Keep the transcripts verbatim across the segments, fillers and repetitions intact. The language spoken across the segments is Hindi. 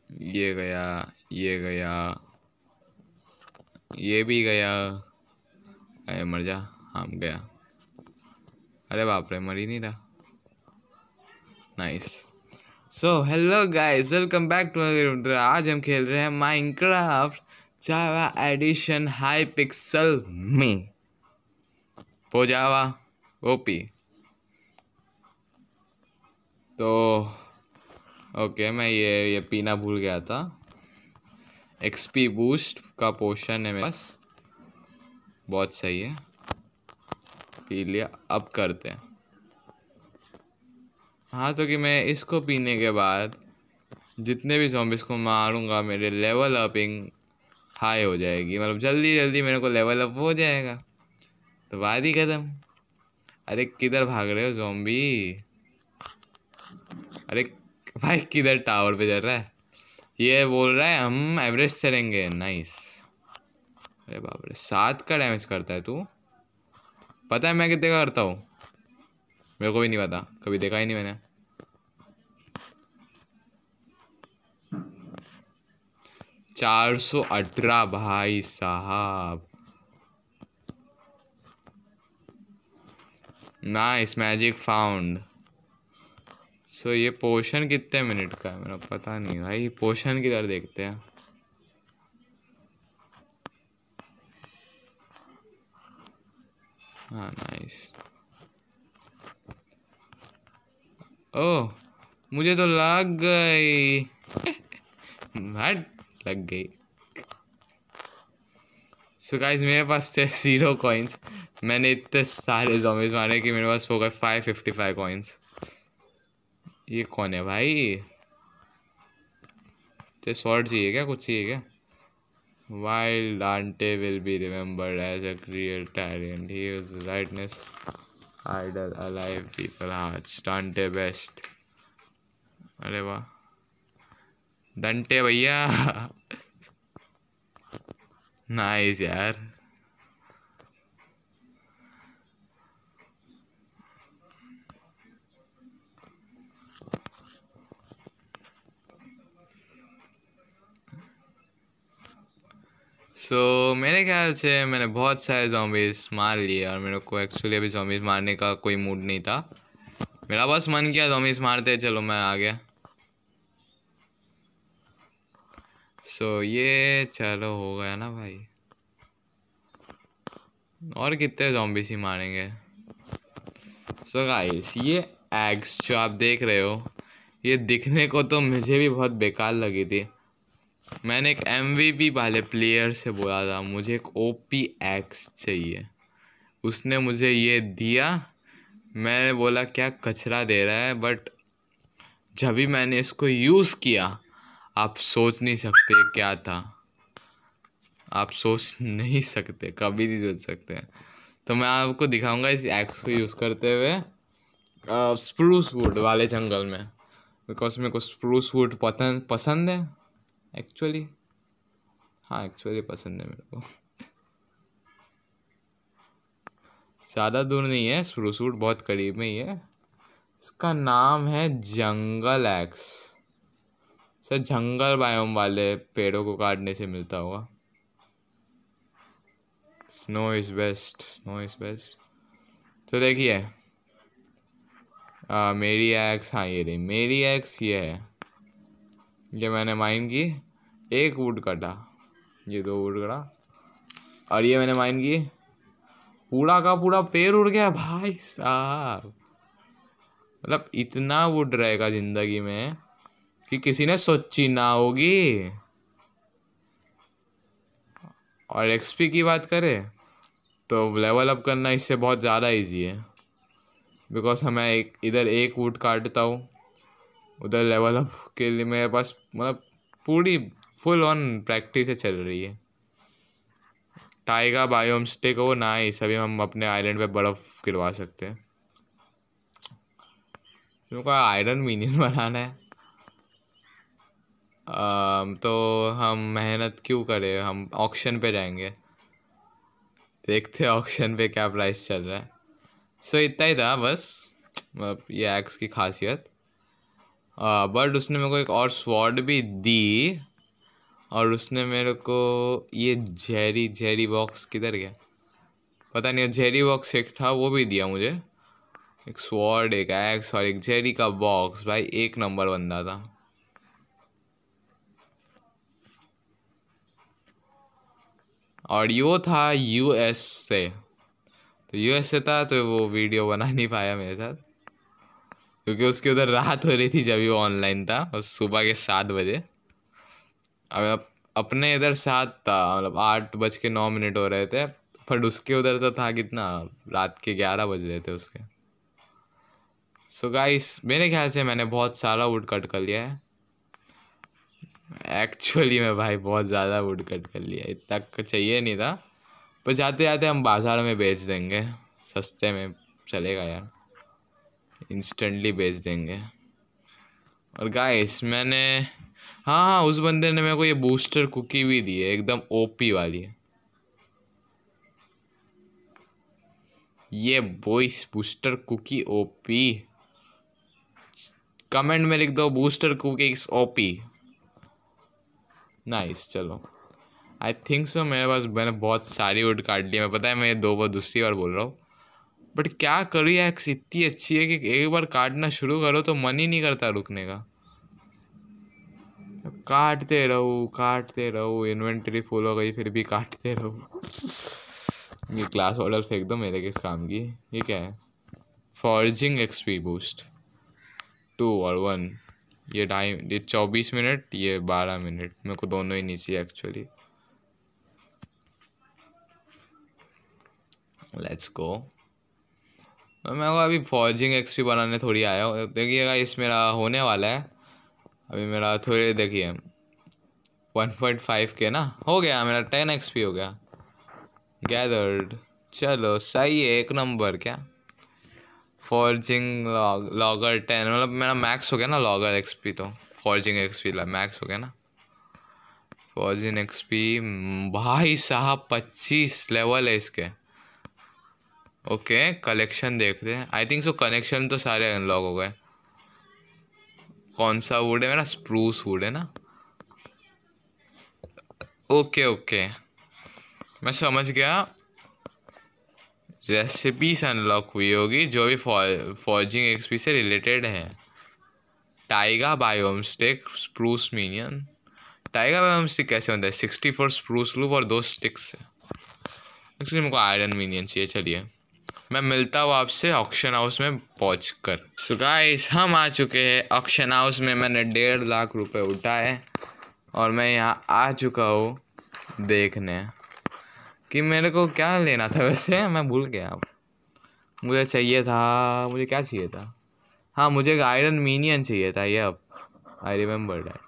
ये गया, ये गया, ये भी गया। अरे मर जा। हाँ गया। अरे बाप रे, मर ही नहीं रहा। Nice. So hello guys, welcome back to. आज हम खेल रहे हैं Minecraft Java edition Hypixel में पो जावा ओपी। तो ओके, मैं ये ये पीना भूल गया था। एक्सपी बूस्ट का पोशन है मेरे पास, बहुत सही है, पी लिया। अब करते हैं। हाँ, तो कि मैं इसको पीने के बाद जितने भी zombies को मारूंगा मेरे लेवल अपिंग हाई हो जाएगी, मतलब जल्दी जल्दी मेरे को लेवल अप हो जाएगा। तो बात ही खत्म। अरे किधर भाग रहे हो ज़ॉम्बी? अरे भाई किधर टावर पे चढ़ रहा है? ये बोल रहा है हम एवरेस्ट चलेंगे। नाइस। अरे बाप रे, सात का डैमेज करता है तू? पता है मैं कितने का करता हूँ? मेरे को भी नहीं पता, कभी देखा ही नहीं मैंने। चार सौ अठारह भाई साहब। Nice, magic found. सो ये पोशन कितने मिनट का है मेरा पता नहीं भाई। पोशन किधर देखते हैं। हाँ नाइस। ओह, मुझे तो लग गई। हट, लग गई। सो so गाइस, मेरे पास थे जीरो कॉइन्स। मैंने इतने सारे ज़ॉम्बीज मारे कि मेरे पास हो गए फाइव फिफ्टी फाइव कॉइन्स। ये कौन है भाई? तो स्वॉर्ड चाहिए क्या? कुछ चाहिए क्या? While Dante will be remembered as a real tyrant, he was rightness idol alive people hearts. Dante best. अरे वाह, डंटे भैया। नाइस यार। सो so, मेरे ख्याल से मैंने बहुत सारे zombies मार लिए और मेरे को एक्चुअली अभी zombies मारने का कोई मूड नहीं था। मेरा बस मन किया zombies मारते, चलो मैं आ गया। सो so, ये चलो हो गया ना भाई। और कितने zombies ही मारेंगे। सो so गाइस, ये एग्स जो आप देख रहे हो, ये दिखने को तो मुझे भी बहुत बेकार लगी थी। मैंने एक एमवीपी वाले प्लेयर से बोला था मुझे एक ओपी एक्स चाहिए, उसने मुझे ये दिया। मैंने बोला क्या कचरा दे रहा है, बट जब भी मैंने इसको यूज़ किया, आप सोच नहीं सकते क्या था। आप सोच नहीं सकते, कभी नहीं सोच सकते। तो मैं आपको दिखाऊंगा इस एक्स को यूज़ करते हुए स्प्रूस वुड वाले जंगल में, बिकॉज मेरे को स्प्रूस वुड पसंद पसंद है एक्चुअली। हाँ एक्चुअली पसंद है मेरे को। ज़्यादा दूर नहीं है, स्प्रूस वुड बहुत करीब में ही है। इसका नाम है jungle axe. Sir jungle biome वाले पेड़ों को काटने से मिलता होगा। Snow is best, snow is best. तो देखिए, मेरी एक्स, हाँ ये रही मेरी एक्स, ये है। ये मैंने माइन की, एक वुड कटा, ये दो वुड कटा, और ये मैंने माइन की, पूरा का पूरा पेड़ उड़ गया भाई साहब। मतलब इतना वुड रहेगा ज़िंदगी में कि किसी ने सोची ना होगी। और एक्सपी की बात करें तो लेवल अप करना इससे बहुत ज़्यादा इजी है, बिकॉज हमें एक इधर एक वुड काटता हूँ, उधर लेवल अप के लिए मेरे पास मतलब पूरी फुल ऑन प्रैक्टिस चल रही है। टाइगा बायोम स्टिक हो ना ही सभी हम अपने आइलैंड पे बर्फ़ गिरवा सकते हैं। क्योंकि आयरन मीनियन बनाना है, आम, तो हम मेहनत क्यों करें, हम ऑक्शन पे जाएंगे, देखते हैं ऑक्शन पे क्या प्राइस चल रहा है। सो इतना ही था बस, मतलब ये एक्स की खासियत। बट उसने मेरे को एक और स्वॉर्ड भी दी, और उसने मेरे को ये जेरी जेरी बॉक्स किधर गया पता नहीं, जेरी बॉक्स एक था वो भी दिया मुझे, एक स्वॉर्ड, एक एक्स और एक जेरी का बॉक्स। भाई एक नंबर बंदा था। और यो था यूएस से, तो यूएस से था तो वो वीडियो बना नहीं पाया मेरे साथ, क्योंकि उसके उधर रात हो रही थी जब वो ऑनलाइन था, और सुबह के सात बजे। अब अपने इधर सात था, मतलब आठ बज के नौ मिनट हो रहे थे, पर उसके उधर तो था कितना, रात के ग्यारह बज रहे थे उसके। सो so गाइस, मेरे ख्याल से मैंने बहुत सारा वुड कट कर लिया है। एक्चुअली में भाई बहुत ज़्यादा वुड कट कर लिया, इतना चाहिए नहीं था, पर जाते जाते हम बाज़ार में बेच देंगे, सस्ते में चलेगा यार, इंस्टेंटली बेच देंगे। और गाइस मैंने, हाँ हाँ उस बंदे ने मेरे को ये बूस्टर कुकी भी दी है, एकदम ओपी वाली। ये boys booster cookie OP, comment में लिख दो बूस्टर कुकी ओपी। नाइस, चलो आई थिंक सो मेरे पास, मैंने बहुत सारी वुड काट ली, मैं पता है मैं दो बार दूसरी बार बोल रहा हूँ, बट क्या करूँ यार, इतनी अच्छी है कि एक बार काटना शुरू करो तो मन ही नहीं करता रुकने का, काटते रहो काटते रहो, इन्वेंटरी फुल हो गई फिर भी काटते रहो। ये ग्लास ऑर्डर फेंक दो मेरे किस काम की। ये क्या है, फॉर्जिंग एक्सपी बूस्ट टू और वन, ये ढाई, ये चौबीस मिनट, ये बारह मिनट, मेरे को दोनों ही नहीं चाहिए एक्चुअली। Let's go. मैं को अभी फॉर्जिंग एक्सपी बनाने थोड़ी आया हूँ, देखिएगा इस मेरा होने वाला है अभी, मेरा थोड़े देखिए वन पॉइंट फाइव के ना हो गया, मेरा टेन एक्सपी हो गया गैदर्ड। चलो सही है, एक नंबर। क्या फॉर्जिंग लॉग लॉगर टेन, मतलब मेरा मैक्स हो गया ना लॉगर एक्सपी, तो फॉर्जिंग एक्सपी मैक्स हो गया ना। फॉर्जिंग एक्सपी भाई साहब पच्चीस लेवल है इसके। ओके कलेक्शन देखते हैं, आई थिंक सो कनेक्शन तो सारे अनलॉक हो गए। कौन सा वुड है मेरा, स्प्रूस वुड है ना। ओके ओके मैं समझ गया, रेसिपीज अनलॉक हुई होगी जो भी फॉर्जिंग एक्सपी से रिलेटेड है। Taiga biome stick, spruce minion. Taiga biome stick कैसे बनता है, सिक्सटी फोर स्प्रूस लूप और दो स्टिक्स है। एक्चुअली मेरे को आयरन मिनियन चाहिए। चलिए मैं मिलता हूँ आपसे ऑक्शन हाउस में पहुँच कर। सो गाइस हम आ चुके हैं ऑक्शन हाउस में, मैंने डेढ़ लाख रुपए उठाए और मैं यहाँ आ चुका हूँ देखने कि मेरे को क्या लेना था। वैसे मैं भूल गया, मुझे चाहिए था, मुझे क्या चाहिए था, हाँ मुझे एक आयरन मिनियन चाहिए था। ये अब आई रिमेम्बर डैट।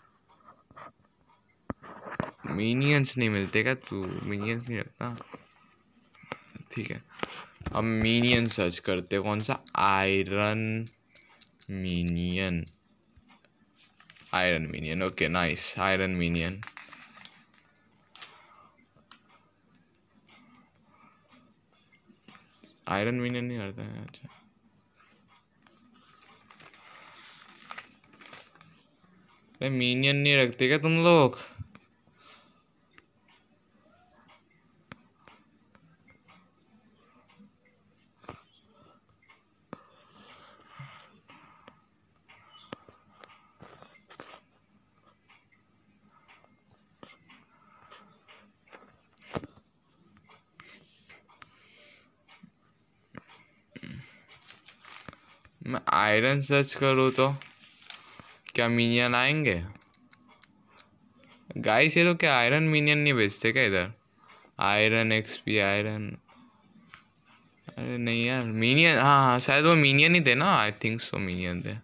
मिनियंस नहीं मिलते क्या, तू मिनियंस नहीं रखता, ठीक है। अब मिनियन सर्च करते, कौन सा, iron minion, iron minion, okay nice, iron minion. Iron minion नहीं करता है, अच्छा अरे मिनियन नहीं रखते क्या तुम लोग। मैं आयरन सर्च करूँ तो क्या मिनियन आएंगे। गाइस ये लोग क्या आयरन मिनियन नहीं बेचते क्या इधर, आयरन एक्सपी आयरन, अरे नहीं यार मिनियन, हाँ हाँ शायद वो मिनियन ही थे ना, आई थिंक सो मिनियन थे।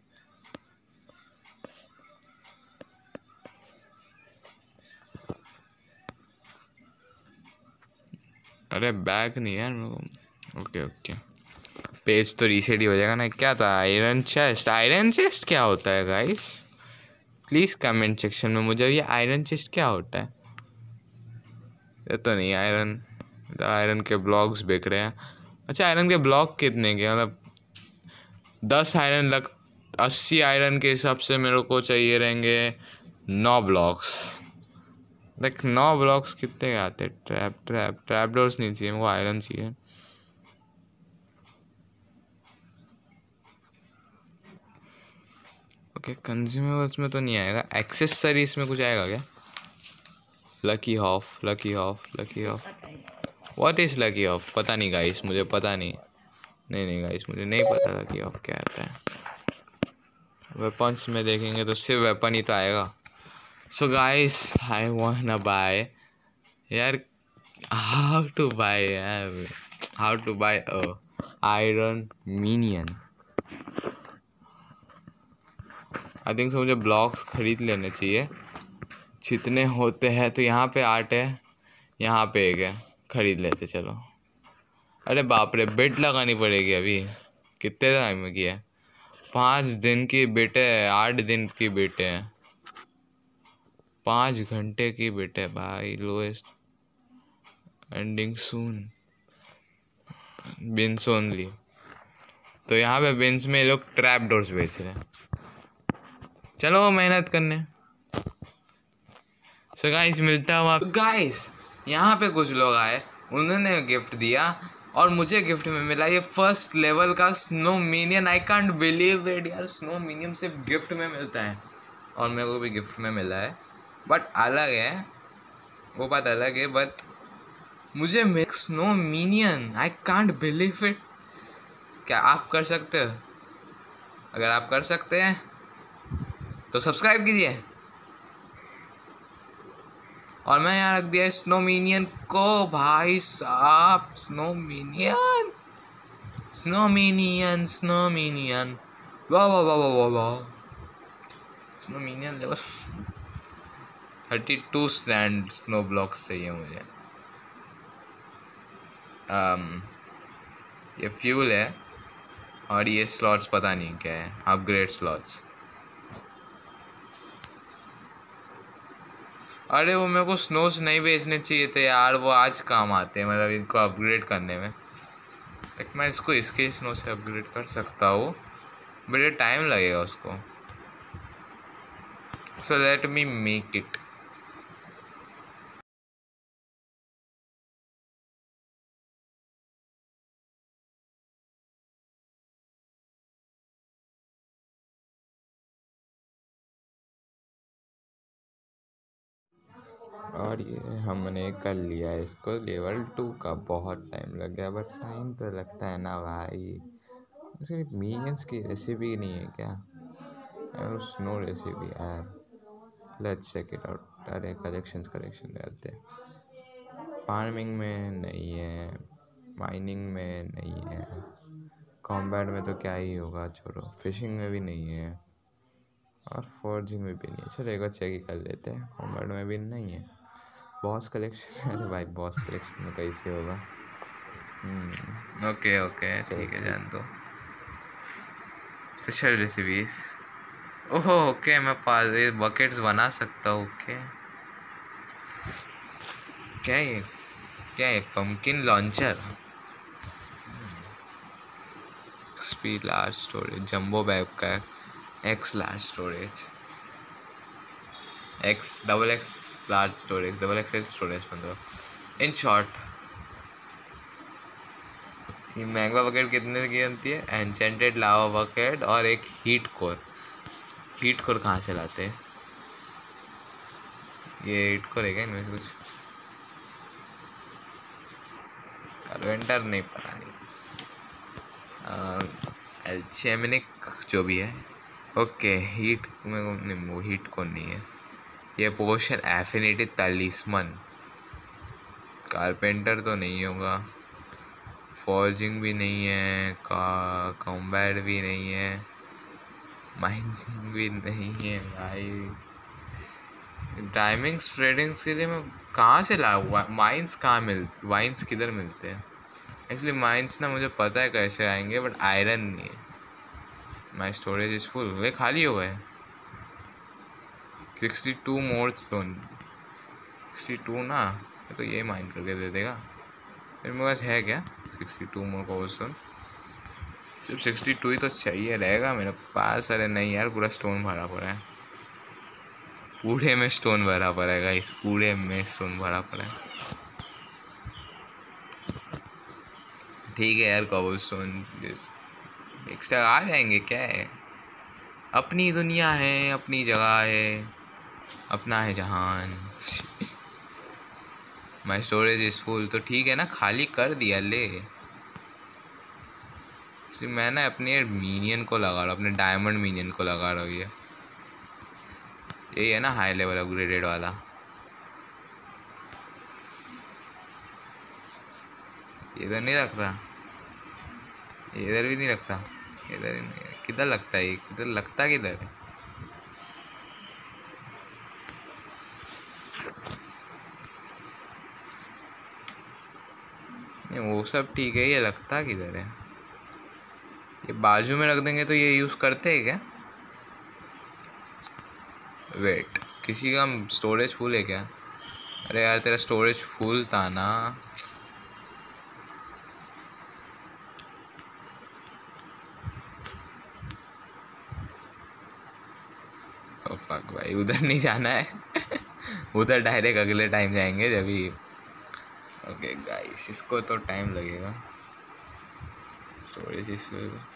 अरे बैक नहीं यार मेरे को, ओके ओके पेज तो रीसेट ही हो जाएगा ना। क्या था, आयरन चेस्ट, आयरन चेस्ट क्या होता है गाइस, प्लीज़ कमेंट सेक्शन में मुझे ये आयरन चेस्ट क्या होता है। ये तो नहीं आयरन, इधर आयरन के ब्लॉक्स बिक रहे हैं। अच्छा आयरन के ब्लॉक कितने के, मतलब दस आयरन लग, अस्सी आयरन के हिसाब से मेरे को चाहिए रहेंगे नौ ब्लॉक्स। देख नौ ब्लॉक्स कितने के आते? ट्रैप ट्रैप ट्रैप डोर्स नहीं चाहिए मेरे को, आयरन चाहिए। ओके कंज्यूमेबल्स में तो नहीं आएगा, एक्सेसरीज में कुछ आएगा क्या? Lucky hoof, lucky hoof, lucky hoof. What is lucky hoof? पता नहीं गाइस, मुझे पता नहीं। नहीं नहीं गाइस, मुझे नहीं पता लकी हॉफ क्या आता है। वेपन्स में देखेंगे तो सिर्फ वेपन ही तो आएगा। So guys I want buy यार, हाउ टू बाय यार, how to buy a iron minion. I think so मुझे ब्लॉक्स खरीद लेने चाहिए जितने होते हैं। तो यहाँ पे आठ है, यहाँ पे एक है, खरीद लेते चलो। अरे बाप रे, बेट लगानी पड़ेगी अभी। कितने टाइम में किया है? पाँच दिन की बेटे है, आठ दिन की बेटे हैं, पाँच घंटे की बेटे भाई। Lowest ending soon, bins only. तो यहाँ पे बिन्स में लोग ट्रैप डोर्स बेच रहे हैं। चलो मेहनत करने। सो गाइस मिलता हुआ गाइस, यहाँ पे कुछ लोग आए, उन्होंने गिफ्ट दिया और मुझे गिफ्ट में मिला ये फर्स्ट लेवल का snow minion. I can't believe it यार, स्नो मिनियन सिर्फ गिफ्ट में मिलता है और मेरे को भी गिफ्ट में मिला है। बट अलग है, वो बात अलग है। बट मुझे मिल snow minion, I can't believe it. क्या आप कर सकते हो? अगर आप कर सकते हैं तो सब्सक्राइब कीजिए। और मैं यहाँ रख दिया स्नो मिनियन को भाई साहब। Snow minion, snow minion, snow minion, वाह वाह वाह वाह वाह। Snow minion level thirty two stand snow blocks चाहिए मुझे। um, ये फ्यूल है और ये स्लॉट्स पता नहीं क्या है, अपग्रेड स्लॉट्स। अरे वो मेरे को स्नोस नहीं बेचने चाहिए थे यार, वो आज काम आते हैं, मतलब इनको अपग्रेड करने में। लाइक मैं इसको इसके स्नो से अपग्रेड कर सकता हूँ, बट टाइम लगेगा उसको। So let me make it. और ये हमने कर लिया इसको लेवल टू का। बहुत टाइम लग गया, बट टाइम तो लगता है ना भाई। सिर्फ मिनियंस की रेसिपी नहीं है क्या यार? स्नो रेसिपी यार, लेट्स चेक इट आउट। अरे कलेक्शंस कलेक्शन डालते हैं। फार्मिंग में नहीं है, माइनिंग में नहीं है, कॉम्बैट में तो क्या ही होगा, छोड़ो। फिशिंग में भी नहीं है और फोर्जिंग में भी नहीं है। चलो एक बार चेक ही कर लेते हैं। कॉम्बैट में भी नहीं है। बॉस कलेक्शन, अरे भाई बॉस कलेक्शन में कैसे होगा? ओके ओके ठीक है, जान दो। स्पेशल रेसिपीज, ओह ओके, मैं पास बकेट्स बना सकता हूँ। ओके क्या ये, क्या है? Pumpkin launcher, speed large storage, jumbo bag का X large storage, X double X large storage, double X L storage मतलब। इन शॉर्ट ये मैंगवा बकेट कितने की बनती है? एन्चेंटेड लावा बकेट और एक हीट कोर। हीट कोर कहाँ से लाते हैं? ये हीट कोर है क्या इनमें से कुछ? कार्पेंटर नहीं, पता नहीं। एल्चेमिनिक जो भी है। ओके हीट में नहीं, वो हीट कोर नहीं है। ये पोशन एफिनिटी तालिस्मन, कारपेंटर तो नहीं होगा, फॉर्जिंग भी नहीं है, का कॉम्बैट भी नहीं है, माइनिंग भी नहीं है भाई। टाइमिंग स्प्रेडिंग्स के लिए मैं कहाँ से लाऊँ? माइंस कहाँ मिल वाइन्स किधर मिलते हैं? एक्चुअली माइंस ना मुझे पता है कैसे आएंगे, बट आयरन नहीं है। माई स्टोरेज इज फुल, वे खाली हो गए। Sixty two more stone, sixty two ना, तो ये माइन करके दे देगा। फिर मेरे पास है क्या सिक्सटी टू मोर कोबलस्टोन? सिर्फ सिक्सटी टू ही तो चाहिए रहेगा मेरे पास। अरे नहीं यार, पूरा स्टोन भरा पड़ा है, पूरे में स्टोन भरा पड़ा है गाइस, पूरे में स्टोन भरा पड़ा है। ठीक है यार, कॉबल स्टोन एक्स्ट्रा आ जाएंगे, क्या है, अपनी दुनिया है, अपनी जगह है, अपना है जहान। माई स्टोरेज इज फुल, तो ठीक है ना, खाली कर दिया ले। मैं ना अपने मीनियन को लगा रहा हूँ, अपने डायमंड मीनियन को लगा रहा हूँ। ये यही है ना हाई लेवल अपग्रेडेड वाला। इधर नहीं रखता, इधर भी नहीं रखता, इधर ही नहीं, किधर लगता है, किधर लगता, किधर है? नहीं वो सब ठीक है, ये लगता किधर है? ये बाजू में रख देंगे तो ये यूज़ करते हैं क्या? वेट, किसी का स्टोरेज फुल है क्या? अरे यार तेरा स्टोरेज फुल था ना। ओ फक भाई, उधर नहीं जाना है। उधर डायरेक्ट अगले टाइम जाएंगे जब भी। ओके गाइस, इसको तो टाइम लगेगा। स्टोरेज इस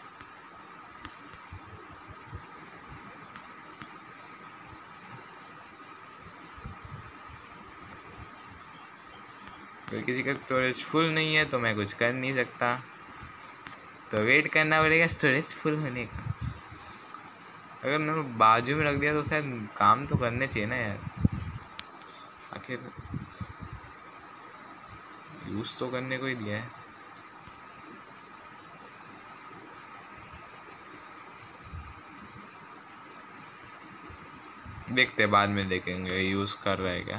कोई किसी का स्टोरेज फुल नहीं है तो मैं कुछ कर नहीं सकता, तो वेट करना पड़ेगा स्टोरेज फुल होने का। अगर मैंने बाजू में रख दिया तो शायद काम तो करने चाहिए ना यार, आखिर यूज़ तो करने को ही दिया है। देखते बाद में देखेंगे यूज़ कर रहा है क्या।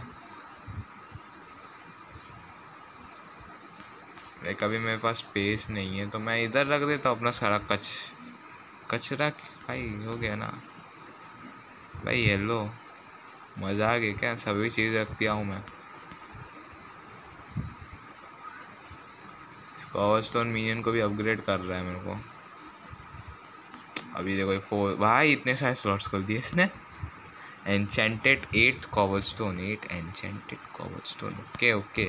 लाइक अभी मेरे पास स्पेस नहीं है तो मैं इधर रख देता हूँ अपना सारा कच कचरा। भाई हो गया ना भाई, येलो मज़ा आ गया क्या, सभी चीज़ रख दिया हूँ मैं। कॉवर स्टोन मीनियन को भी अपग्रेड कर रहा है मेरे को। अभी देखो फोर, भाई इतने सारे स्लॉट्स खोल दिए इसने। Enchanted eight cobblestone, eight enchanted cobblestone. Okay okay,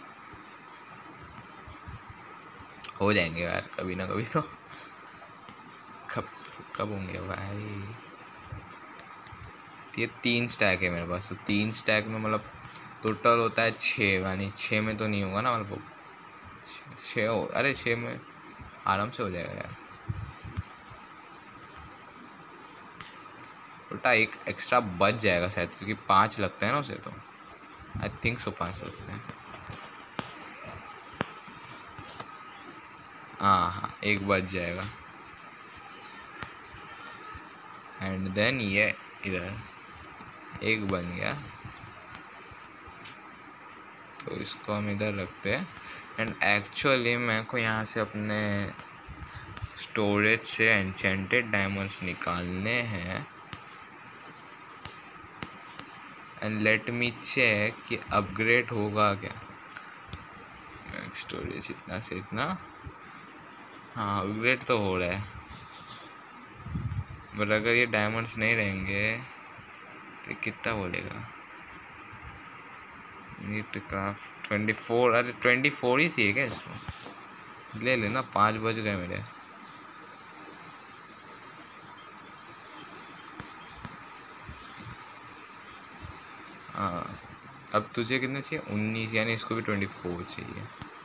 हो जाएंगे यार कभी ना कभी तो। कब कब होंगे भाई? ये तीन स्टैक है मेरे पास, तो तीन स्टैक में मतलब टोटल होता है छः, यानी छः में तो नहीं होगा ना मतलब, छः हो, अरे छः में आराम से हो जाएगा यार। उल्टा एक एक्स्ट्रा बच जाएगा शायद, क्योंकि पाँच लगते हैं ना उसे, तो आई थिंक सो पाँच लगते हैं। हाँ हाँ, एक बच जाएगा। एंड देन ये इधर एक बन गया, तो इसको हम इधर रखते हैं। एंड एक्चुअली मेरे को यहाँ से अपने स्टोरेज से एन्चेंटेड डायमंड्स निकालने हैं। एंड लेट मी चेक कि अपग्रेड होगा क्या। स्टोरेज इतना से इतना, हाँ अपग्रेड तो हो रहा है, बट अगर ये डायमंड्स नहीं रहेंगे तो कितना बोलेगा। नीट क्राफ्ट ट्वेंटी फोर, अरे ट्वेंटी फोर ही चाहिए क्या इसको? ले लेना, पाँच बज गए मेरे। हाँ अब तुझे कितने चाहिए? उन्नीस, यानी इसको भी ट्वेंटी फोर चाहिए।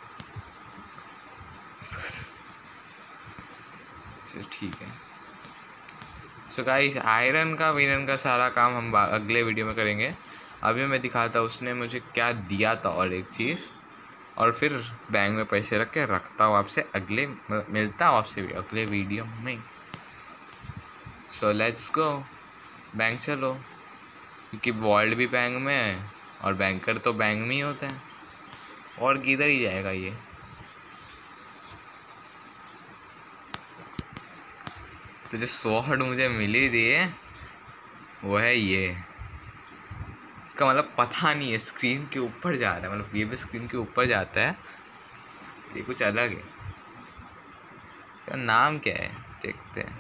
ठीक है। सो गाइस, आयरन का वीरन का सारा काम हम अगले वीडियो में करेंगे। अभी मैं दिखाता उसने मुझे क्या दिया था और एक चीज़, और फिर बैंक में पैसे रख के रखता हूँ आपसे अगले, मिलता हूँ आपसे अगले वीडियो में। सो लेट्स गो, बैंक चलो, क्योंकि वर्ल्ड भी बैंक में है और बैंकर तो बैंक में ही होता है, और किधर ही जाएगा ये। तो जो स्वॉर्ड मुझे मिली थी वो है ये। इसका मतलब पता नहीं है, स्क्रीन के ऊपर जा रहा है, मतलब ये भी स्क्रीन के ऊपर जाता है, ये कुछ अलग है। इसका नाम क्या है देखते हैं।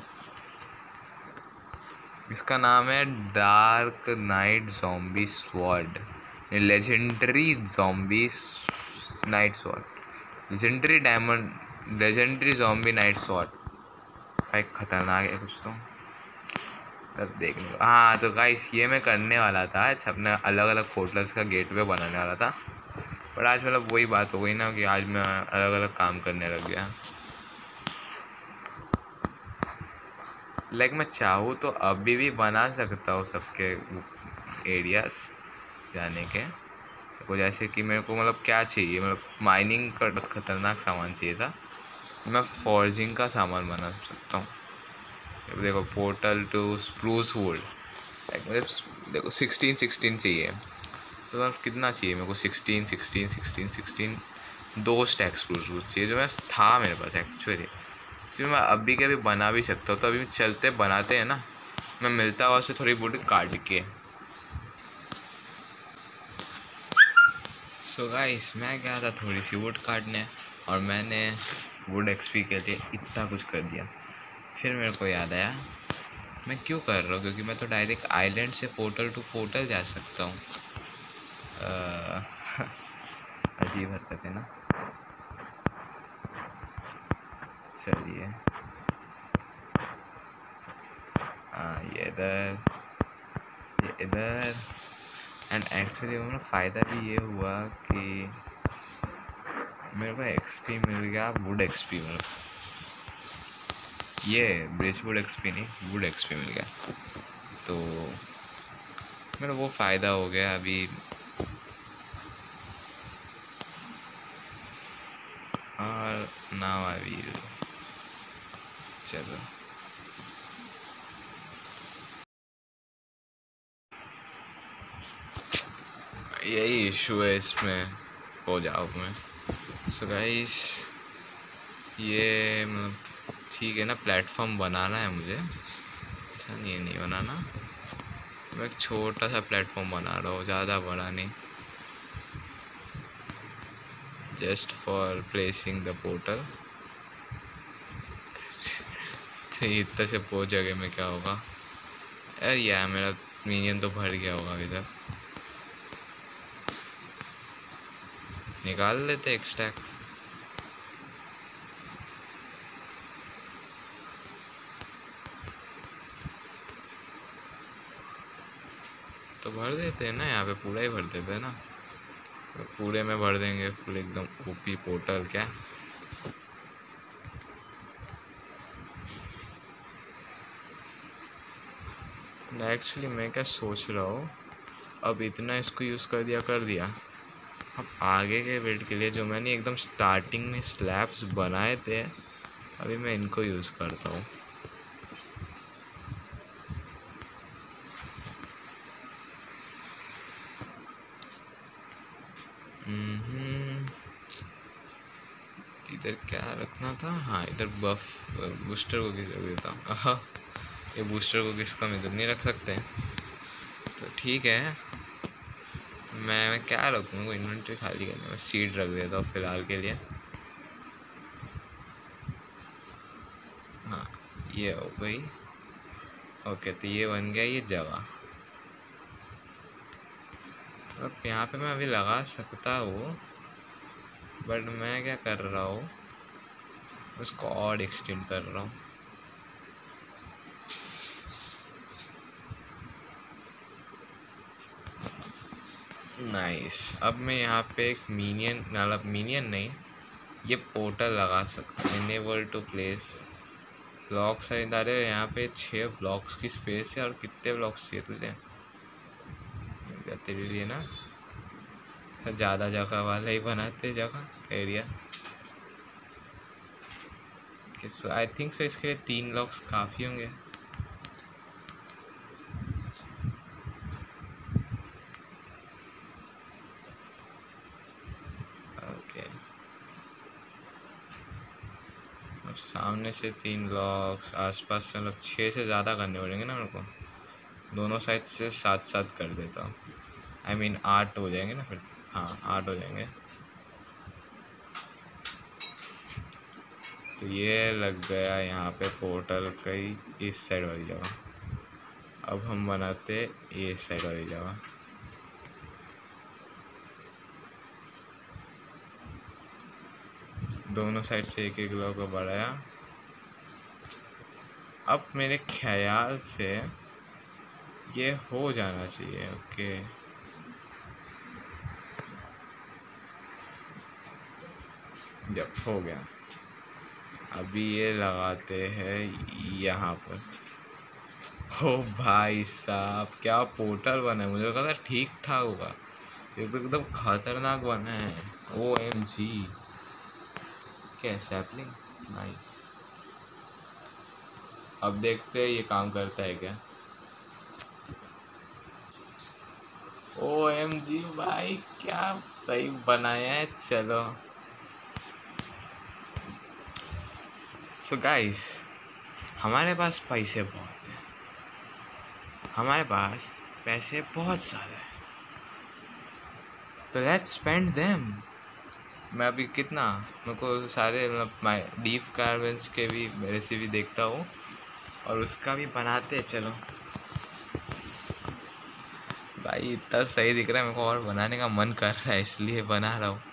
इसका नाम है dark knight zombie sword, legendary zombie knight sword, legendary diamond, legendary zombie knight sword. भाई खतरनाक है कुछ तो, अब देखने को। हाँ तो गाइस ये मैं करने वाला था, अपने अलग अलग पोर्टल्स का गेटवे बनाने वाला था, पर आज मतलब वही बात हो गई ना कि आज मैं अलग अलग काम करने लग गया। लाइक मैं चाहूँ तो अभी भी बना सकता हूँ सबके एरियाज जाने के को, जैसे कि मेरे को मतलब क्या चाहिए, मतलब माइनिंग का खतरनाक सामान चाहिए था, मैं फॉर्जिंग का सामान बना सकता हूँ। देखो portal to spruce wood, like मुझे देखो सिक्सटीन सिक्सटीन चाहिए, तो मतलब कितना चाहिए मेरे को, सिक्सटीन सिक्सटीन सिक्सटीन सिक्सटीन दो स्टैक स्प्रूस वुड चाहिए, जो मैं था मेरे पास एक्चुअली, इसलिए मैं अभी के अभी बना भी सकता हूँ। तो अभी चलते बनाते हैं ना, मैं मिलता हूँ उससे थोड़ी वुड काट के। सो गाइस मैं गया था थोड़ी सी वुड काटने, और मैंने वुड एक्सपी के लिए इतना कुछ कर दिया। फिर मेरे को याद आया मैं क्यों कर रहा हूँ, क्योंकि मैं तो डायरेक्ट आइलैंड से पोर्टल टू पोर्टल जा सकता हूँ। अजीब हरकत है ना। चलिए हाँ ये इधर, ये इधर। एंड एक्चुअली मतलब फ़ायदा भी ये हुआ कि मेरे को एक्सपी मिल गया, वुड एक्सपी मिल, ये ब्रिज वुड एक्सपी नहीं, वुड एक्सपी मिल गया, तो मेरा वो फ़ायदा हो गया। अभी और नाउ आई विल, चलो यही इशू है इसमें, हो जाओ मैं। सो गाइस ये मतलब ठीक है ना, प्लेटफॉर्म बनाना है मुझे, ऐसा नहीं है नहीं बनाना, मैं एक छोटा सा प्लेटफॉर्म बना रहा हूँ, ज़्यादा बड़ा नहीं, just for placing the portal. इतना से पहुँच जगह में क्या होगा यार, यार मेरा मिनियन तो भर गया होगा इधर, निकाल लेते एक स्टैक। तो भर देते हैं ना, यहाँ पे पूरा ही भर देते हैं ना, तो पूरे में भर देंगे फुल एकदम ओपी पोर्टल। क्या एक्चुअली मैं क्या सोच रहा हूँ, अब इतना इसको यूज़ कर दिया कर दिया अब आगे के बिल्ड के लिए जो मैंने एकदम स्टार्टिंग में स्लैब्स बनाए थे, अभी मैं इनको यूज़ करता हूँ। इधर क्या रखना था, हाँ इधर बफ बूस्टर को किस देता हूँ, ये बूस्टर को किसको हम इधर नहीं रख सकते, तो ठीक है मैं मैं क्या रखूँगा, इन्वेंट्री खाली करने में सीड रख देता हूँ फ़िलहाल के लिए। हाँ ये हो गई, ओके तो ये बन गया ये जगह। अब यहाँ पे मैं अभी लगा सकता हूँ, बट मैं क्या कर रहा हूँ उसको और एक्सटेंड कर रहा हूँ। नाइस, अब मैं यहाँ पे एक मीनियन, मतलब मीनियन नहीं, ये पोर्टल लगा सकता हूँ, इनेबल टू प्लेस ब्लॉक्स है इधर। यहाँ पे छः ब्लॉक्स की स्पेस है, और कितने ब्लॉक्स चाहिए तुझे, तेरे लिए ना ज़्यादा जगह वाला ही बनाते जगह एरिया। सो आई थिंक सो इसके लिए तीन ब्लॉक्स काफ़ी होंगे। ओके अब सामने से तीन ब्लॉक्स, आसपास से मतलब छः से ज़्यादा करने पड़ेंगे ना मेरे को, दोनों साइड से साथ साथ कर देता हूँ। आई मीन आठ हो जाएंगे ना फिर, हाँ आठ हो जाएंगे। तो ये लग गया यहाँ पे पोर्टल कई इस साइड वाली जगह। अब हम बनाते ये साइड वाली जगह। दोनों साइड से एक एक ब्लॉक को बढ़ाया। अब मेरे ख्याल से ये हो जाना चाहिए। ओके, जब हो गया, अभी ये लगाते हैं यहाँ पर। ओ भाई साहब, क्या पोर्टल बना है। मुझे लगा था ठीक ठाक होगा, ये तो एकदम खतरनाक बना है। ओ एम जी, क्या सैपलिंग, नाइस। अब देखते हैं ये काम करता है क्या। ओ एम जी भाई, क्या सही बनाया है। चलो सो गाइस, हमारे पास पैसे बहुत हैं, हमारे पास पैसे बहुत ज़्यादा है, तो लेट्स स्पेंड देम। मैं अभी कितना, मेरे को सारे मतलब डीप कार्बन्स के भी रेसिपी देखता हूँ और उसका भी बनाते। चलो भाई, इतना सही दिख रहा है, मेरे को और बनाने का मन कर रहा है, इसलिए बना रहा हूँ।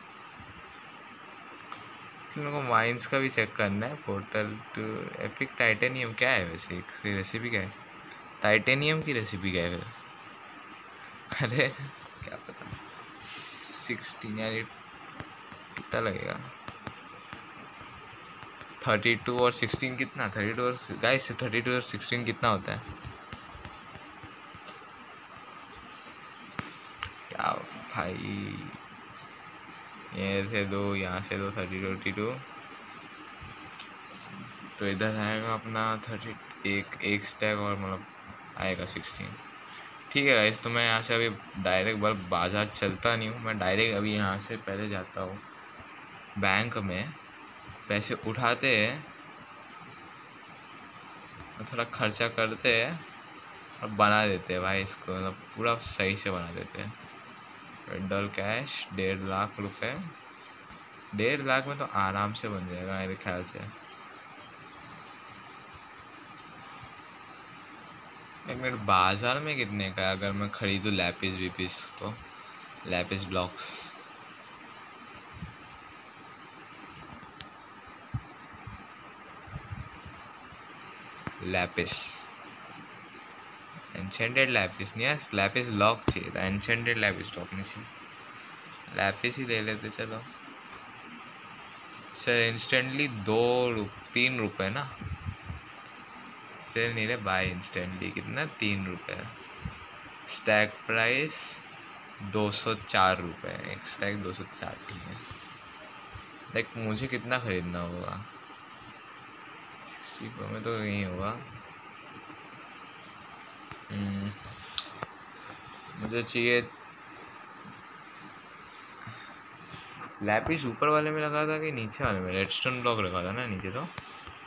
मेरे को माइंस का भी चेक करना है। पोर्टल टू एपिक टाइटेनियम क्या है वैसे, इसकी रेसिपी क्या है। टाइटेनियम की रेसिपी क्या है फिर। अरे क्या पता, सिक्सटीन यार कितना लगेगा। थर्टी टू और सिक्सटीन कितना, थर्टी टू और गाइस थर्टी टू और सिक्सटीन कितना होता है। क्या भाई, ये से दो, यहाँ से दो, थर्टी थर्टी टू, तो इधर आएगा अपना थर्टी, एक एक स्टैक और मतलब आएगा सिक्सटीन। ठीक है गाइस, तो मैं यहाँ से अभी डायरेक्ट बल बाज़ार चलता नहीं हूँ, मैं डायरेक्ट अभी यहाँ से पहले जाता हूँ बैंक में, पैसे उठाते हैं, थोड़ा खर्चा करते हैं और बना देते हैं भाई इसको, मतलब पूरा सही से बना देते हैं। विड्रॉल कैश डेढ़ लाख रुपए, डेढ़ लाख में तो आराम से बन जाएगा मेरे ख्याल से। एक मिनट, बाज़ार में कितने का है अगर मैं ख़रीदूँ लैपिस विपिस, तो lapis blocks, lapis enchanted lapis नहीं है, लैपिस ब्लॉक चाहिए था, एन्चेंटेड लैपिस ब्लॉक नहीं चाहिए। लैपिस ही ले लेते चलो। सर इंस्टेंटली दो रुप तीन रुपये ना, सेल नहीं रहे बाय इंस्टेंटली, कितना, तीन रुपये। स्टैक प्राइस दो सौ चार रुपये, एक स्टैक दो सौ चार, ठीक है। लाइक मुझे कितना ख़रीदना होगा, सिक्सटी में तो नहीं होगा। मुझे चाहिए लैपिस, ऊपर वाले में लगा था कि नीचे वाले में, रेडस्टोन ब्लॉक रखा था ना नीचे, तो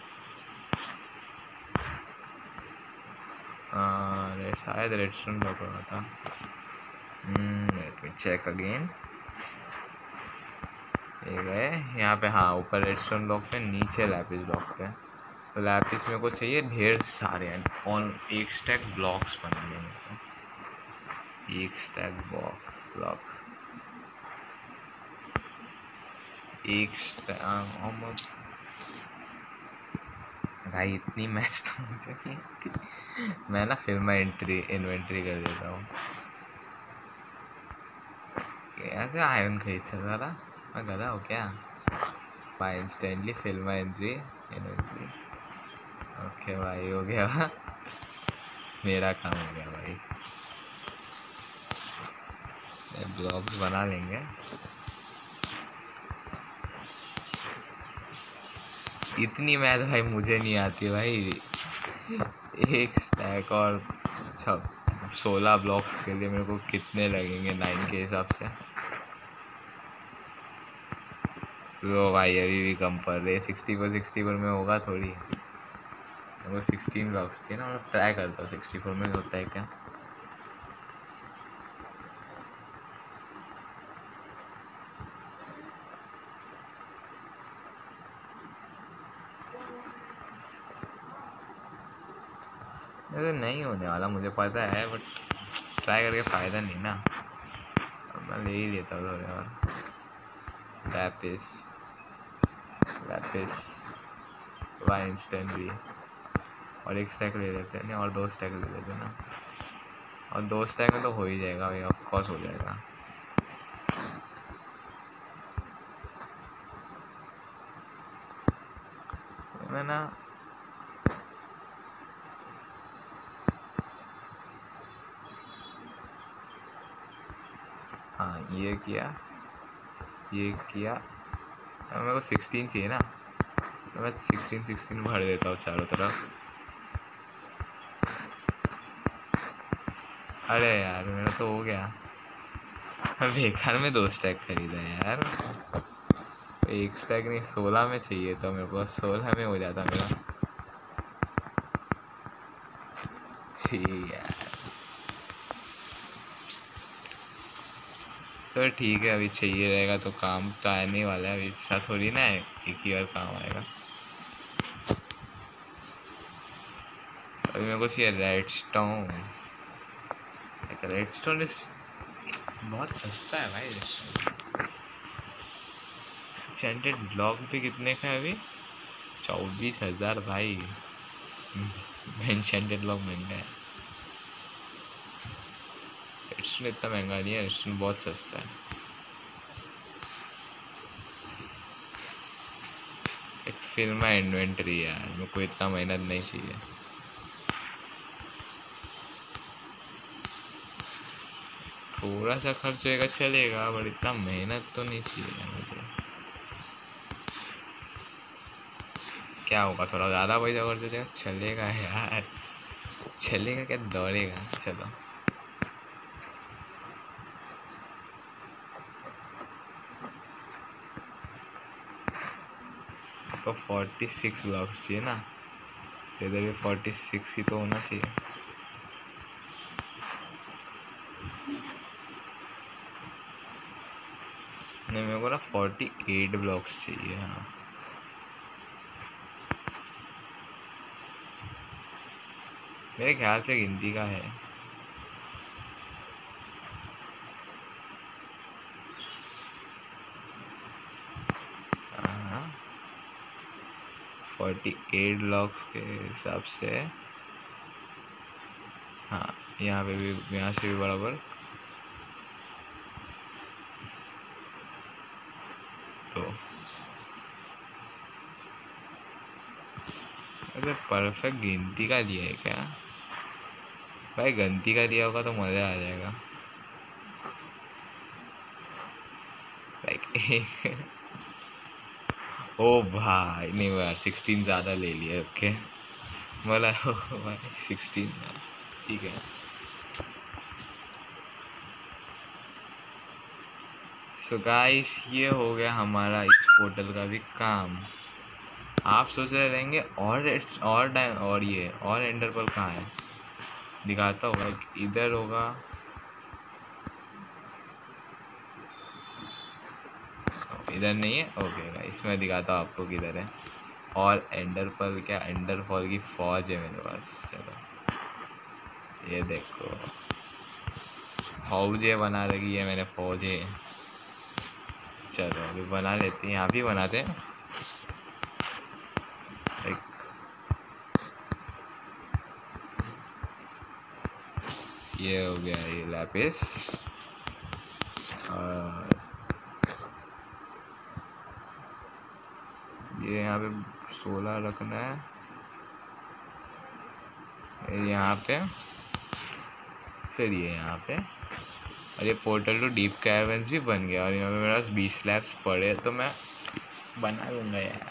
हाँ शायद रेडस्टोन ब्लॉक रखा था। लेट मी चेक अगेन, ये गए यहाँ पे, हाँ ऊपर रेडस्टोन ब्लॉक पे, नीचे लैपिस ब्लॉक पे। तो लैपिस मेरे को चाहिए ढेर सारे, ऑन एक स्टैक ब्लॉक्स बनाने मेरे को, एक स्टैक बॉक्स ब्लॉक्स, एक स्टैक भाई, इतनी मैच तो मुझे नहीं। मैं ना फिर मैं एंट्री इन्वेंट्री कर देता हूँ। ऐसे आयरन खरीद सकता था मैं, गधा हो क्या। By instantly fill my entry inventory. Okay भाई, हो गया मेरा काम हो गया भाई। ब्लॉग्स बना लेंगे। इतनी मैथ भाई मुझे नहीं आती भाई। एक स्टैक और छः सोलह ब्लॉक्स के लिए मेरे को कितने लगेंगे नाइन के हिसाब से। लो भाई, अभी भी कम पड़ रहे, सिक्सटी फोर सिक्सटी फोर में होगा थोड़ी। वो सिक्सटीन ब्लॉक्स थे ना, मैं ट्राई करता हूँ सिक्सटी फोर में होता है क्या। ऐसे नहीं होने वाला मुझे पता है, बट ट्राई करके फ़ायदा नहीं ना। अब मैं ले ही लेता हूँ थोड़े और लैपिस लैपिस वाई इंस्टेंट भी, और एक स्टैक ले लेते हैं, नहीं और दो स्टैक ले लेते हैं ना, और दो स्टैक में तो हो ही जाएगा भाई, ऑफ कोर्स हो जाएगा। मैं ना हाँ ये किया ये किया, अब मेरे को सिक्सटीन चाहिए ना, तो मैं सिक्सटीन सिक्सटीन भर देता हूँ चारों तरफ। अरे यार मेरा तो हो गया, बेकार में दो स्टैक खरीदा यार, एक स्टैक नहीं सोलह में चाहिए, तो मेरे को सोलह में हो जाता मेरा। जी यार तो ठीक है, अभी चाहिए रहेगा तो काम तो आने वाला है, अभी ऐसा थोड़ी ना है एक ही बार काम आएगा। अभी मेरे को चाहिए रेडस्टोन। रेडस्टोन इस बहुत सस्ता है भाई रेडस्टोन। एन्चेंटेड ब्लॉक भी कितने का है अभी? चौबीस हजार भाई। एन्चेंटेड ब्लॉक महंगा है, रेडस्टोन इतना महंगा नहीं है, रेडस्टोन बहुत सस्ता है। एक फिल्म है इन्वेंटरी यार, मेरे को इतना मेहनत नहीं चाहिए। थोड़ा सा खर्च होएगा चलेगा, बट इतना मेहनत तो नहीं चाहिए मुझे। क्या होगा, थोड़ा ज़्यादा पैसा खर्च हो जाएगा चलेगा यार, चलेगा क्या दौड़ेगा। चलो तो फोर्टी सिक्स लॉक्स चाहिए ना, इधर भी फोर्टी सिक्स ही तो होना चाहिए। नहीं मेरे को ना फोर्टी एट ब्लॉक्स चाहिए। हाँ मेरे ख्याल से गिनती का है। हाँ फोर्टी एट ब्लॉक्स के हिसाब से, हाँ यहाँ पे भी, यहाँ से भी बराबर। तो अरे परफेक्ट गिनती का लिया है क्या भाई? गिनती का लिया होगा तो मज़ा आ जाएगा लाइक ओ भाई नहीं यार, सिक्सटीन ज़्यादा ले लिया। ओके बोला ओ भाई सिक्सटीन, ठीक है। सो गाइस ये हो गया हमारा इस पोर्टल का भी काम। आप सोच रहे रहेंगे और और और ये और एंडरपल कहाँ है, दिखाता होगा इधर होगा। इधर नहीं है, ओके गाइस मैं दिखाता हूँ आपको किधर है। और एंडरपल क्या, एंडरफॉल की फौज है मेरे पास। चलो ये देखो फौजें बना रखी है मैंने, फौजें। चलो अभी बना लेते हैं, यहाँ भी बनाते हैं। एक ये हो गया ये लैपिस, और ये यहाँ पे सोलह रखना है, यहाँ पे फिर ये यहाँ पे, और ये पोर्टल टू डीप कैरवेंस भी बन गया। और यहाँ पे मेरे पास बीस स्लैब्स पड़े, तो मैं बना लूँगा यार।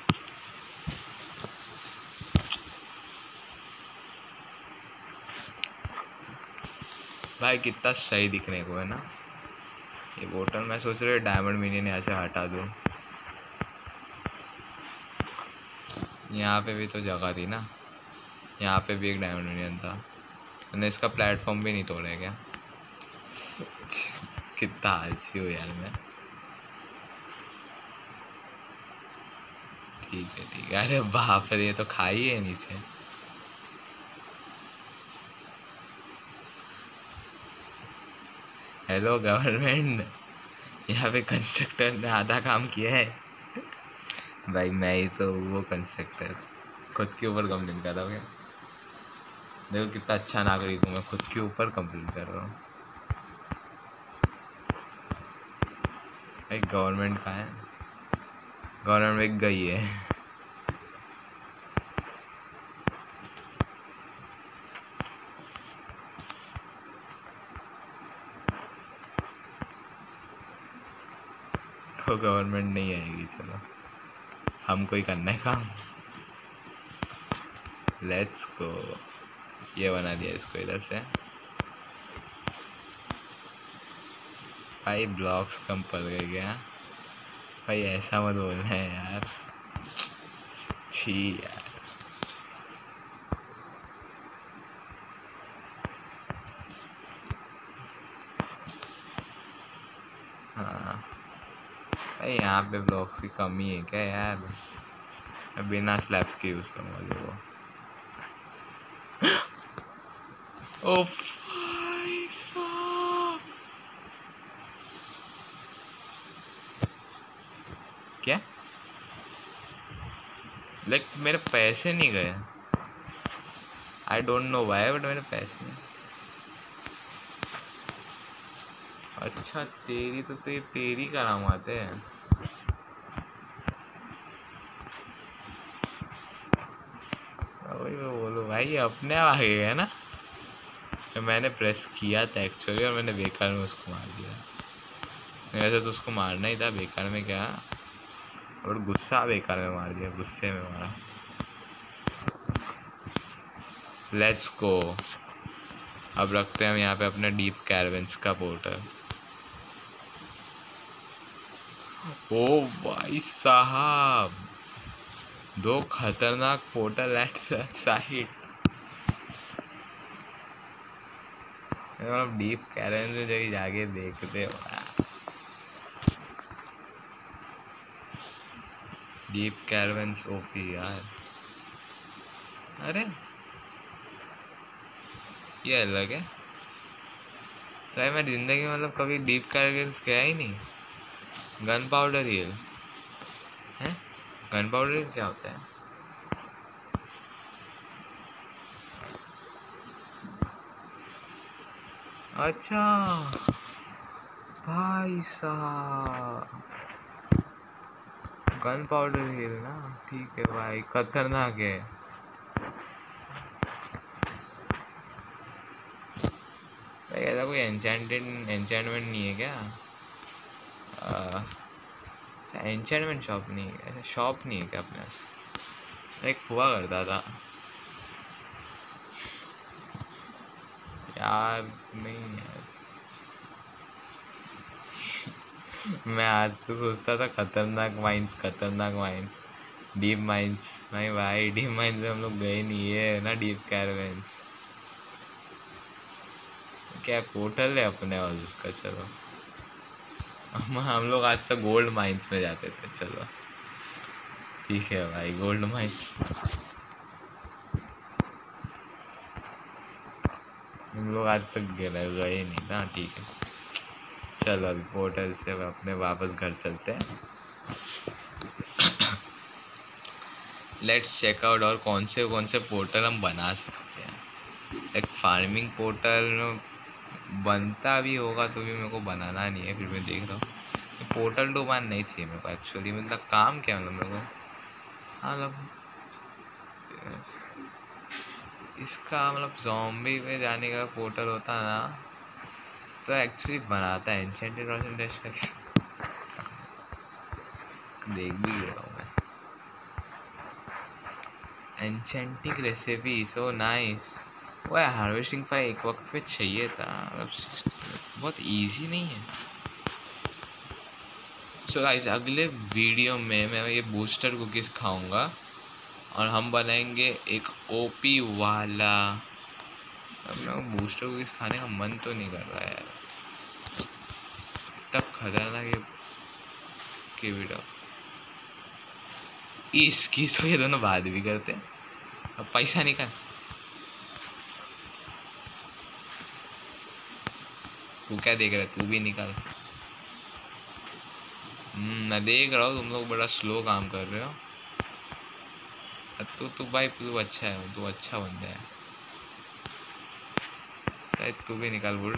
भाई कितना सही दिखने को है ना ये पोर्टल। मैं सोच रहा हूँ डायमंड मिनियन यहाँ से हटा दूँ, यहाँ पे भी तो जगह थी ना, यहाँ पे भी एक डायमंड मिनियन था, मैंने इसका प्लेटफॉर्म भी नहीं तोड़ा क्या? कितना आलसी हो यार मैं। ठीक है ठीक है, अरे बाप रे ये तो खाई है नीचे। हेलो गवर्नमेंट, यहाँ पे कंस्ट्रक्टर ने आधा काम किया है। भाई मैं ही तो वो कंस्ट्रक्टर, खुद के ऊपर कंप्लेन कर रहा हूँ क्या? देखो कितना अच्छा नागरिक हूँ मैं, खुद के ऊपर कंप्लेन कर रहा हूँ। भाई गवर्नमेंट कहाँ है? गवर्नमेंट गई है। तो गवर्नमेंट नहीं आएगी, चलो हमको ही करना है काम। Let's go. ये बना दिया इसको इधर से। भाई ब्लॉक्स कम पड़ गए क्या? भाई ऐसा मत बोलना है यार, छी यार। हाँ भाई यहाँ पे ब्लॉक्स की कमी है क्या यार? मैं बिना स्लैब्स के यूज़ करूँगा देखो। ओ भाई साहब, क्या लाइक मेरे पैसे नहीं गए? I don't know why, but मेरे पैसे नहीं। अच्छा तेरी तो ते, तेरी करामाते हैं। वही मैं बोलूँ भाई, अपने आप आ गए ना। तो मैंने प्रेस किया था एक्चुअली, और मैंने बेकार में उसको मार दिया। वैसे तो उसको मारना ही था, बेकार में क्या, और गुस्सा बेकार में मार दिया, गुस्से में मारा। Let's go. अब रखते हैं हम यहाँ पे अपने डीप कैरवेंस का पोर्टल। ओ भाई साहब, दो खतरनाक पोर्टल एट द साइड। मतलब डीप कैरवेंस में जगह जाके देखते हो यार। डीप कैरवेंस ओपी यार। अरे ये अलग है। तो मैं जिंदगी में मतलब कभी डीप कैरवेंस गया ही नहीं। गन पाउडर हिल है? गन पाउडर हिल क्या होता है? अच्छा भाई साहब, गन पाउडर हिल ना, ठीक है भाई, खतरनाक है। भाई ऐसा कोई एन्चेंटेड एन्चेंटमेंट नहीं है क्या? अच्छा एन्चेंटमेंट शॉप नहीं है, ऐसा शॉप नहीं है क्या अपने पास? एक हुआ करता था यार, नहीं यार। मैं आज तो सोचता था खतरनाक माइंस, खतरनाक माइंस, डीप माइंस। नहीं भाई, डीप माइंस में हम लोग गए नहीं है ना, डीप कैरवेंस क्या पोर्टल है अपने और उसका। चलो हम हम लोग आज तक गोल्ड माइंस में जाते थे। चलो ठीक है भाई, गोल्ड माइंस हम लोग आज तक गए गए नहीं ना, ठीक है। चलो अभी पोर्टल से अपने वापस घर चलते हैं। लेट्स चेक आउट और कौन से कौन से पोर्टल हम बना सकते हैं। एक फार्मिंग पोर्टल बनता भी होगा तो भी मेरे को बनाना नहीं है, फिर मैं देख रहा हूँ। पोर्टल टू वन नहीं चाहिए मेरे को एक्चुअली, मतलब काम क्या मतलब मेरे को, हाँ मतलब इसका मतलब ज़ॉम्बी में जाने का पोर्टल होता ना तो एक्चुअली बनाता है। एन्चेंटेड रोशनडेश का क्या देख भी रहा हूँ मैं। Enchanting recipe so nice. वो हार्वेस्टिंग फाइव एक वक्त पे चाहिए था, मतलब बहुत इजी नहीं है। सो गाइस अगले वीडियो में मैं ये बूस्टर कुकीज़ खाऊंगा और हम बनाएंगे एक ओपी वाला। अब मेरे को बूस्टर कुकीज़ खाने का मन तो नहीं कर रहा है यार, तब खतरनाक ये की वीडियो। इसकी तो ये दोनों बात भी करते हैं। अब पैसा निकाल। तू क्या देख रहा है, तू भी निकाल। मैं देख रहा हूँ तुम लोग बड़ा स्लो काम कर रहे हो। तू तू भाई तू अच्छा है, तू अच्छा बंदा है भाई, तू भी निकाल वुड,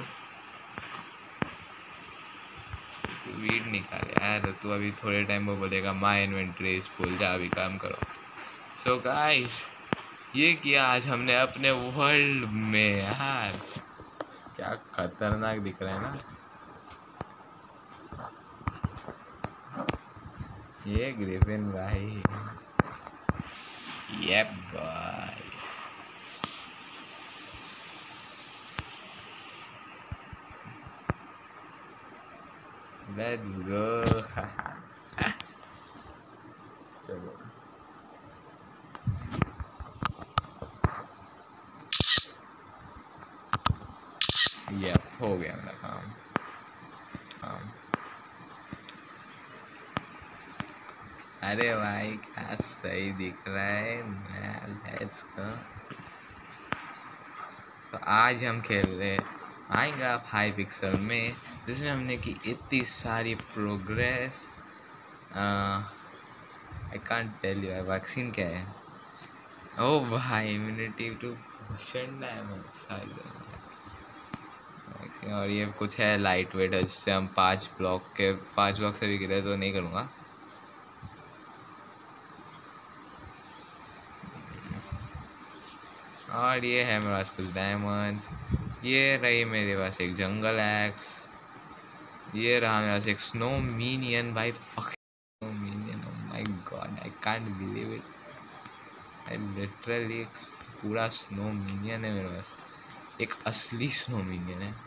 तू वीड निकाल यार। तू अभी थोड़े टाइम में बोलेगा माय इन्वेंटरी इज फुल, जा अभी काम करो। सो so गाइस, ये किया आज हमने अपने वर्ल्ड में यार, क्या खतरनाक दिख रहा है ना ये ग्रिफिन भाई। Yep guys, let's go. चलो ये हो गया मेरा काम काम। अरे भाई क्या सही दिख रहा है। Let's go. तो आज हम खेल रहे माइनक्राफ्ट हाई पिक्सल में, जिसमें हमने की इतनी सारी progress. I can't tell you vaccine क्या है। ओ भाई इम्यूनिटी टू वैक्सीन, और ये कुछ है लाइट वेट है, जिससे हम पाँच ब्लॉक के पाँच ब्लॉक से भी गिरे तो नहीं करूँगा। और ये है मेरे पास कुछ डायमंड्स, ये रही मेरे पास एक जंगल एक्स, ये रहा मेरे पास एक स्नो मिनियन। भाई fuck snow minion, oh my god I can't believe it, I literally एक पूरा स्नो मिनियन है मेरे पास, एक असली स्नो मिनियन है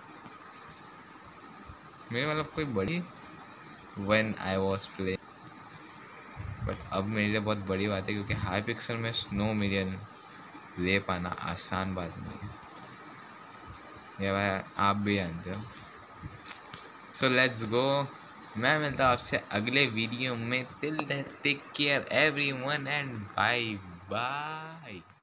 मेरे, मतलब कोई बड़ी when I was playing, but अब मेरे लिए बहुत बड़ी बात है, क्योंकि हाई पिक्सल में स्नो मिलियन ले पाना आसान बात नहीं है, ये भाई आप भी जानते हो। सो लेट्स गो, मैं मिलता हूँ आपसे अगले वीडियो में। Till then take care everyone and bye bye.